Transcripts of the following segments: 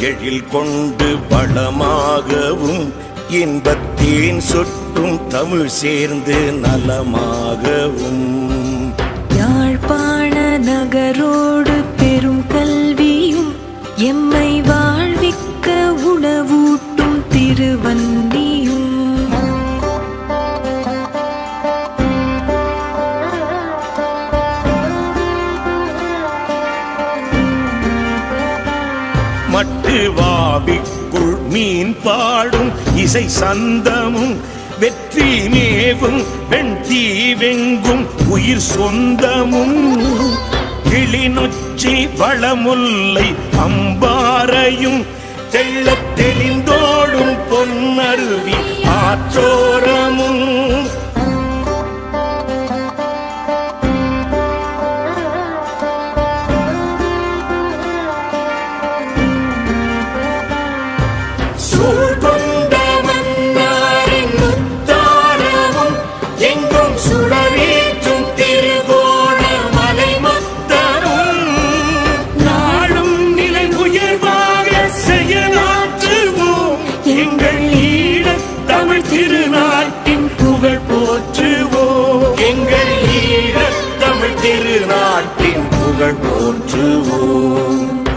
எழில் கொண்டு வளமாகவும் இன்பத்தேன் சொட்டும் தமிழ் சேர்ந்து நலமாகவும் யாழ்ப்பாண நகரோடு பெரும் கல்வியும் எம்மை வாழ்விக்க உணவூட்டும் திருவந்தியும் மட்டுவாவிக்குள் மீன் பாடும் இசை சந்தமும் வெற்றி மேவும் வெண்தீவெங்கும் உயிர் சொந்தமும் கிளிநொச்சி வளமுல்லை அம்பாறையும் தெள்ளத் தெளிந்தோடும் பொன்னருவி ஆற்றோரமும் சூழ்கொண்ட மன்னாரின் முத்தாரமும் எங்கும் சுடரேற்றும் திருகோணமலை மொத்தமும் நாளும் நிலை உயர்வாக செயலாற்றுவோம் எங்கள் ஈழத் தமிழ் திருநாட்டின் புகழ் போற்றுவோம் எங்கள் ஈழத் தமிழ் திருநாட்டின் புகழ் போற்றுவோம்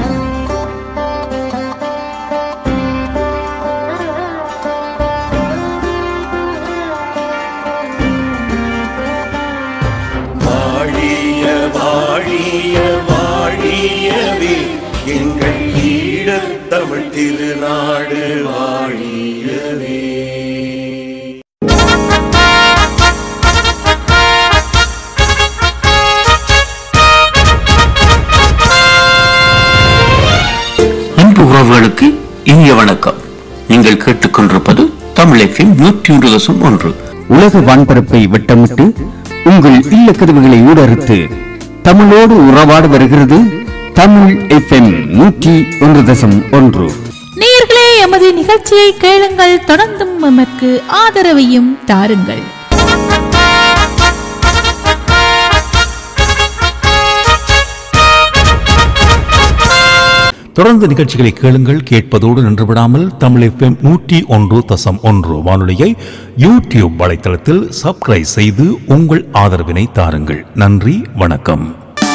வாழிய வாழியவே எங்கள் ஈழத் தமிழ் திருநாடு வாழியவே. அன்பு உறவுகளுக்கு இனிய வணக்கம். நீங்கள் கேட்டுக்கொண்டிருப்பது தமிழ் FM 101.1. உலக வான்பரப்பை வட்டமிட்டு உங்கள் இல்ல கதவுகளை ஊடறுத்து தமிழோடு உறவாடு வருகிறது தமிழ் FM 101.1. நேயர்களே, எமது நிகழ்ச்சியை கேளுங்கள், தொடர்ந்தும் எமக்கு ஆதரவையும் தாருங்கள். தொடர்ந்து நிகழ்ச்சிகளை கேளுங்கள். கேட்பதோடு நின்றுவிடாமல் தமிழ் FM 101.1 வானொலியை யூடியூப் வலைத்தளத்தில் சப்ஸ்கிரைப் செய்து உங்கள் ஆதரவினை தாருங்கள். நன்றி, வணக்கம்.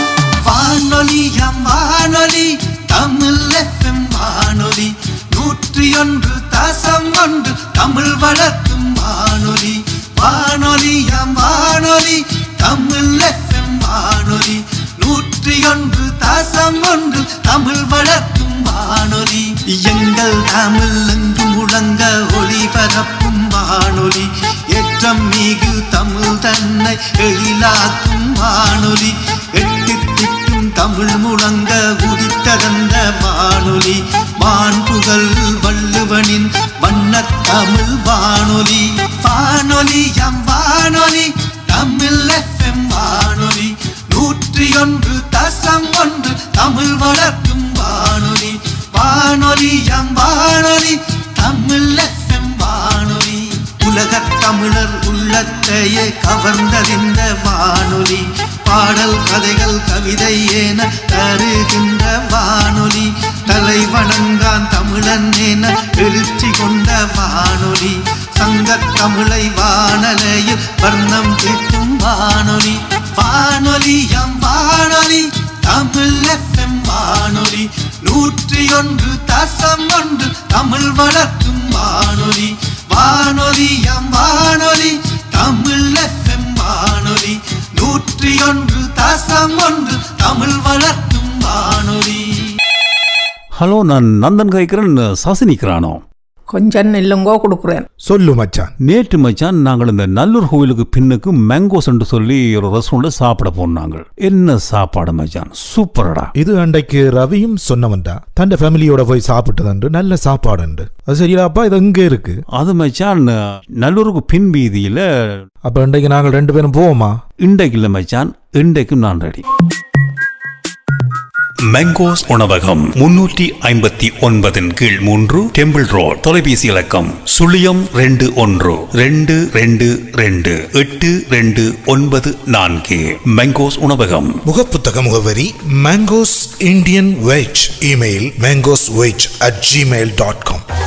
வானொலி தமிழ் FM வானொலி 101.1 தமிழ் வளர்க்கும் வானொலி. வானொலி தமிழ் FM வானொலி 101.1 தமிழ் வளர்க்கும் வானொலி. எங்கள் தமிழ் எங்கும் முழங்க ஒளிபரப்பும் வானொலி. ஏற்றம் மிகு தமிழ் தன்னை எழிலாக்கும் வானொலி. எட்டு திக்கும் தமிழ் முழங்க உதித்ததந்த வானொலி. வான்புகழ் வள்ளுவனின் வண்ணத் தமிழ் வானொலி. வானொலி தமிழ் FM வானொலி 101.1 தமிழ் வளர்க்கும் வானொலி. வானொலி தமிழ் FM வானொலி. உலகத் தமிழர் உள்ளத்தையே கவர்ந்தறிந்த வானொலி. பாடல் கதைகள் கவிதை என தருகின்ற வானொலி. தலை வணங்கான் தமிழன் என எழுச்சி கொண்ட வானொலி. சங்கத் தமிழை வானலையில் வர்ணம் தீட்டும் வானொலி. வானொலி தமிழ் FM வானொலி 101.1 தமிழ் வளர்க்கும் வானொலி. வானொலி தமிழ் FM வானொலி 101.1 தமிழ் வளர்க்கும் வானொலி. ஹலோ, நான் நந்தன் காய்க்கிறேன். சாசினிக்கிறானோ கொஞ்சம் நெல்லுங்கோ கொடுக்குறேன். சொல்லு மச்சான். நேற்று மச்சான் நாங்கள் இந்த நல்லூர் கோவிலுக்கு பின்னுக்கு மேங்கோஸ் என்று சொல்லி ஒரு ரெஸ்டாரண்ட்ல சாப்பிட போனாங்க. என்ன சாப்பாடு மச்சான், சூப்பரடா. இது அன்றைக்கு ரவியும் சொன்னவன்டா, தன் ஃபேமிலியோட போய் சாப்பிட்டது நல்ல சாப்பாடு. அது சரியாப்பா, இது எங்க இருக்கு? அது மச்சான் நல்லூருக்கு பின் வீதியில. அப்ப இன்றைக்கு நாங்கள் 2 பேரும் போவோமா? இன்றைக்கு இல்ல மச்சான், இன்றைக்கும் நான் ரெடி. மேங்கோஸ் உணவகம் 359 கீழ் 3 டெம்பிள் ரோட். தொலைபேசி இலக்கம் 0112228294. மேங்கோஸ் உணவகம். முகப்புத்தக முகவரி mangoes Indian veg. Email mangosveg@gmail.com.